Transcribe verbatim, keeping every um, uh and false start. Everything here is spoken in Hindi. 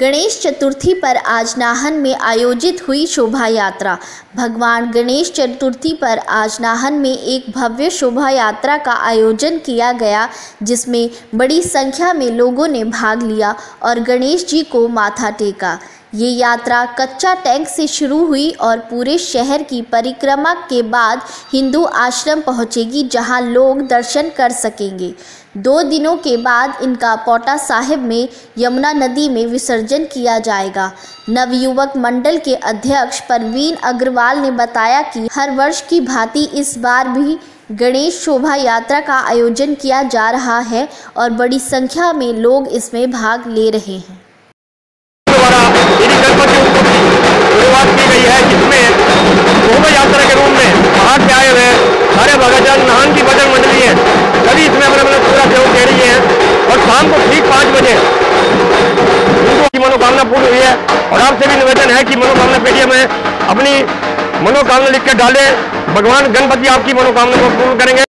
गणेश चतुर्थी पर आज नाहन में आयोजित हुई शोभा यात्रा। भगवान गणेश चतुर्थी पर आज नाहन में एक भव्य शोभा यात्रा का आयोजन किया गया, जिसमें बड़ी संख्या में लोगों ने भाग लिया और गणेश जी को माथा टेका। ये यात्रा कच्चा टैंक से शुरू हुई और पूरे शहर की परिक्रमा के बाद हिंदू आश्रम पहुंचेगी, जहां लोग दर्शन कर सकेंगे। दो दिनों के बाद इनका पौटा साहिब में यमुना नदी में विसर्जन किया जाएगा। नवयुवक मंडल के अध्यक्ष परवीन अग्रवाल ने बताया कि हर वर्ष की भांति इस बार भी गणेश शोभा यात्रा का आयोजन किया जा रहा है और बड़ी संख्या में लोग इसमें भाग ले रहे हैं। शुरुआत की गई है, जिसमें शोभा यात्रा के रूप में बाहर से आए हुए सारे भगतजन नाहन की भजन मंडली है, सभी इसमें अपना अपना पूरा सहयोग दे रही है और शाम को ठीक पाँच बजे उनको की मनोकामना पूर्ण हुई है। और आपसे भी निवेदन है कि मनोकामना पेटिया में अपनी मनोकामना लिख कर डालें, भगवान गणपति आपकी मनोकामना को पूर्ण करेंगे।